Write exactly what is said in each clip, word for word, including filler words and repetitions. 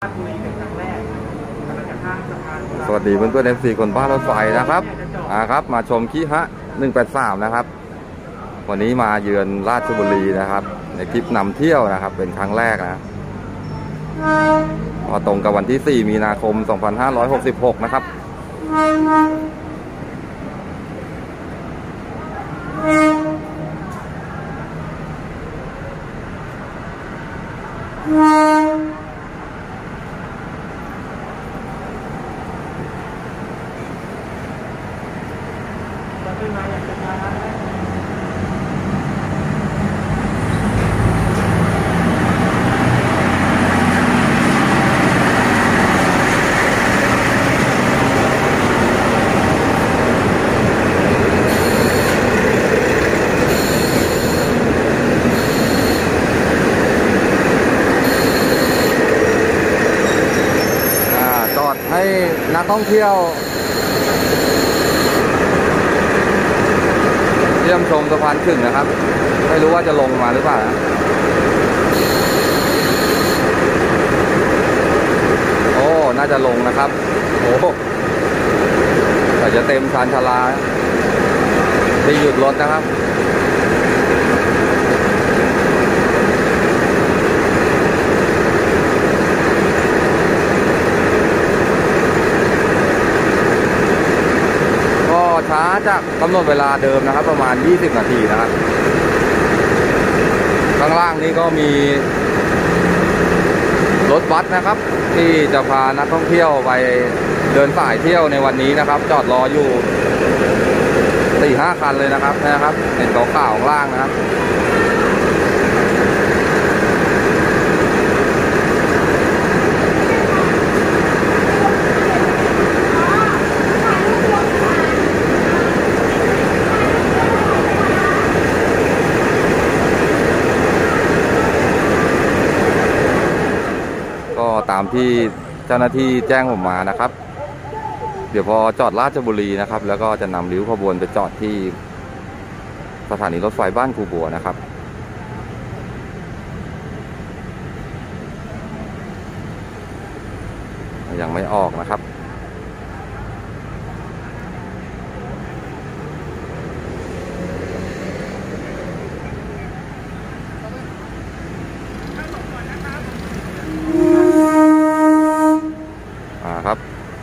สวัสดีเพื่อนเพื่อนเอฟซีคนบ้านรถไฟนะครับอ่าครับมาชมคิฮะหนึ่งแปดสามนะครับวันนี้มาเยือนราชบุรีนะครับในคลิปนำเที่ยวนะครับเป็นครั้งแรกนะก็ตรงกับวันที่สี่มีนาคมสองพันห้าร้อยหกสิบหกนะครับให้นักท่องเที่ยวเยี่ยมชมสะพานขึ่งนะครับไม่รู้ว่าจะลงมาหรือเปล่านะโอ้น่าจะลงนะครับโอ้แต่จะเต็มชานชาลาที่หยุดรถนะครับช้าจากกำหนดเวลาเดิมนะครับประมาณยี่สิบนาทีนะครับข้างล่างนี้ก็มีรถบัสนะครับที่จะพานักท่องเที่ยวไปเดินสายเที่ยวในวันนี้นะครับจอดรออยู่สี่ห้าคันเลยนะครับนะครับเห็นขาวๆข้างล่างนะครับตามที่เจ้าหน้าที่แจ้งผมมานะครับเดี๋ยวพอจอดราชบุรีนะครับแล้วก็จะนำริ้วขบวนไปจอดที่สถานีรถไฟบ้านครูบัวนะครับยังไม่ออกนะครับครับ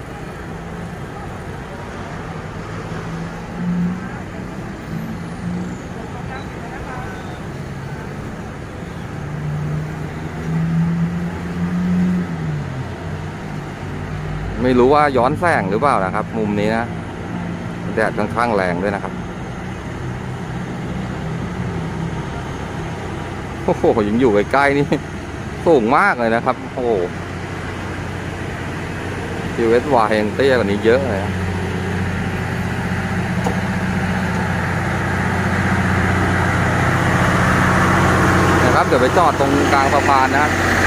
ไม่รู้ว่าย้อนแสงหรือเปล่านะครับมุมนี้นะแดดค่อนข้างแรงด้วยนะครับโอ้โหยังอยู่ใกล้ๆนี่สูงมากเลยนะครับโอ้ทีเวสวายังเตี้ยกว่านี้เยอะเลยนะครับเดี๋ยวไปจอดตรงกลางสะพานนะครับ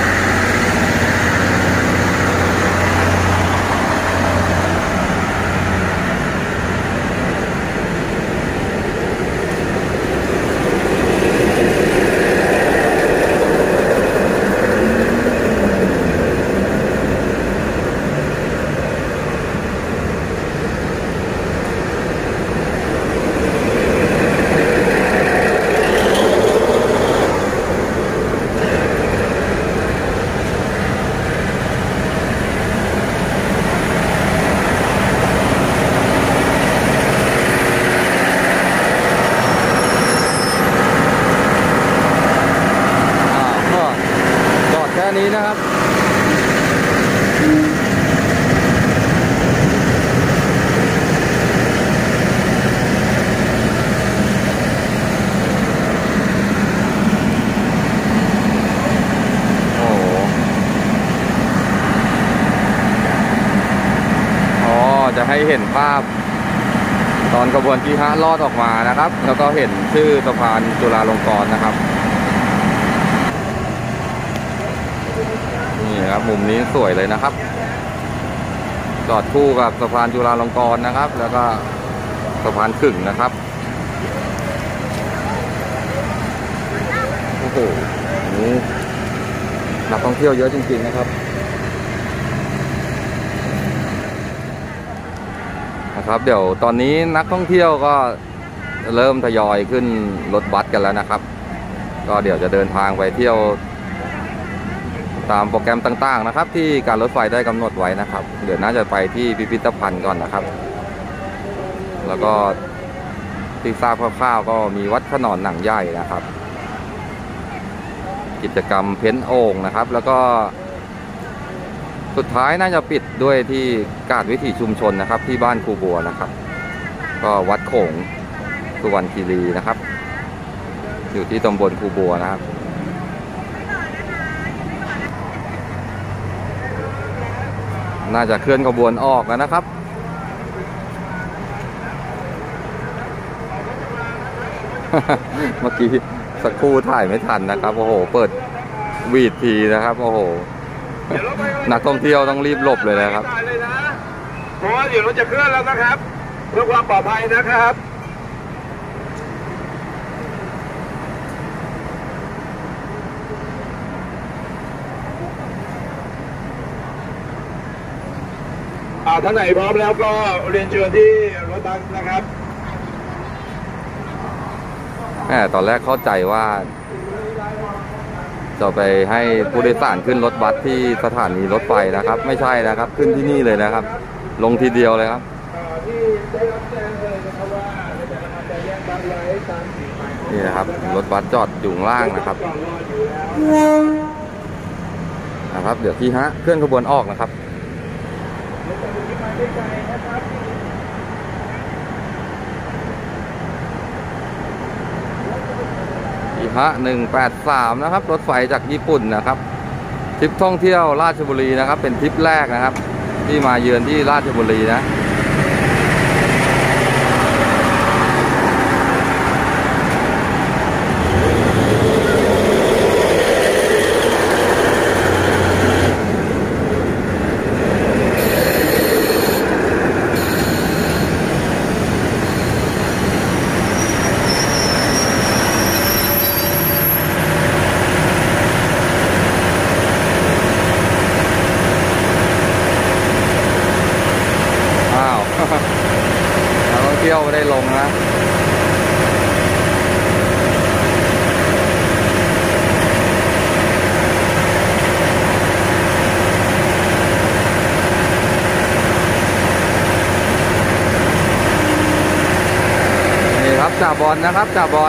นี้นะครับโอ้อ๋อจะให้เห็นภาพตอนกระบวนที่ห้าลอดออกมานะครับแล้วก็เห็นชื่อสะพานจุฬาลงกรณ์นะครับนี่ครับมุมนี้สวยเลยนะครับจอดคู่กับสะพานจุฬาลงกรณ์นะครับแล้วก็สะพานขึ่งนะครับโอ้โหนักท่องเที่ยวเยอะจริงๆนะครับนะครับเดี๋ยวตอนนี้นักท่องเที่ยวก็เริ่มทยอยขึ้นรถบัสกันแล้วนะครับก็เดี๋ยวจะเดินทางไปเที่ยวตามโปรแกรมต่างๆนะครับที่การรถไฟได้กำหนดไว้นะครับเดี๋ยวน่าจะไปที่พิพิธภัณฑ์ก่อนนะครับแล้วก็ที่ทราบคร่าวๆก็มีวัดขนอนหนังใหญ่นะครับกิจกรรมเพ้นโอ่งนะครับแล้วก็สุดท้ายน่าจะปิดด้วยที่การวิถีชุมชนนะครับที่บ้านครูบัวนะครับก็วัดโขงสุวรรณคีรีนะครับอยู่ที่ตำบลครูบัวนะครับน่าจะเคลื่อนขบวนออกแล้วนะครับเมื่อกี้สักครู่ถ่ายไม่ทันนะครับโอ้โหเปิดวีดทีนะครับโอ้โหนักท่องเที่ยวต้องรีบหลบเลยนะครับเพราะว่าเดี๋ยวเราจะเคลื่อนแล้วนะครับเพื่อความปลอดภัยนะครับอ่าท่านไหนพร้อมแล้วก็เรียนเชิญที่รถบัสนะครับแหมตอนแรกเข้าใจว่าจะไปให้ผู้โดยสารขึ้นรถบัสที่สถานีรถไฟนะครับไม่ใช่นะครับขึ้นที่นี่เลยนะครับลงทีเดียวเลยครับนี่นะครับรถบัสจอดอยู่ข้างล่างนะครับนะครับเดี๋ยวที่ฮะเคลื่อนขบวนออกนะครับอีฮะหนึ่งแปดสามนะครับรถไฟจากญี่ปุ่นนะครับทริปท่องเที่ยวราชบุรีนะครับเป็นทริปแรกนะครับที่มาเยือนที่ราชบุรีนะนักท่องเที่ยวไม่ได้ลงนะนี่ครับจ่าบอลนะครับจ่าบอล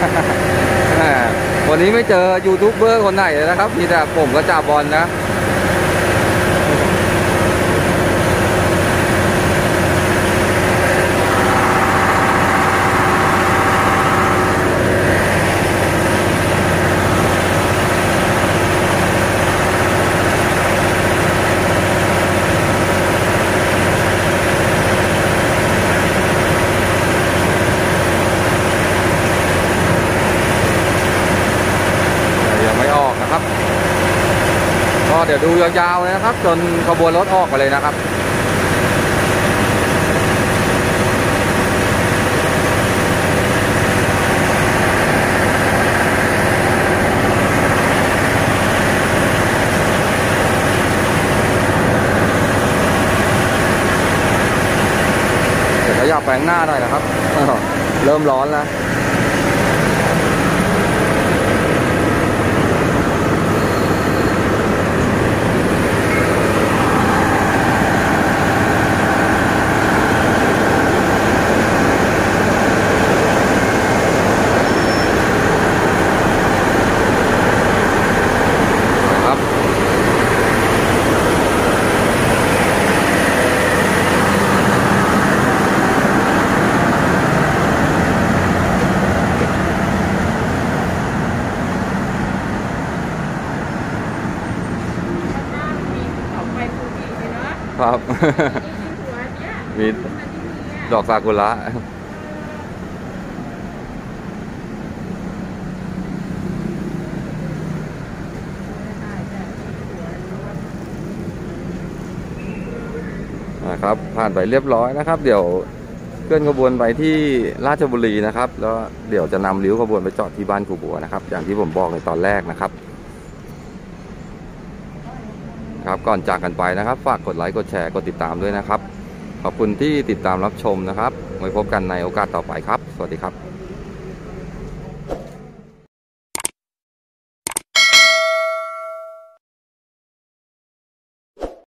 วันนี้ไม่เจอยูทูบเบอร์คนไหนเลยนะครับมีแต่ผมกับจ่าบอลนะก็เดี๋ยวดูยาวๆเลยนะครับจนขบวนรถออกไปเลยนะครับเดี๋ยวขยับไปข้างหน้าหน่อยนะครับเริ่มร้อนแล้วครับมีดอกซากุระนะครับผ่านไปเรียบร้อยนะครับเดี๋ยวเคลื่อนขบวนไปที่ราชบุรีนะครับแล้วเดี๋ยวจะนำริ้วขบวนไปจอดที่บ้านครูบัวนะครับอย่างที่ผมบอกในตอนแรกนะครับครับก่อนจากกันไปนะครับฝากกดไลค์กดแชร์กดติดตามด้วยนะครับขอบคุณที่ติดตามรับชมนะครับไว้พบกันในโอกาสต่อไปครับสวัสดีครับ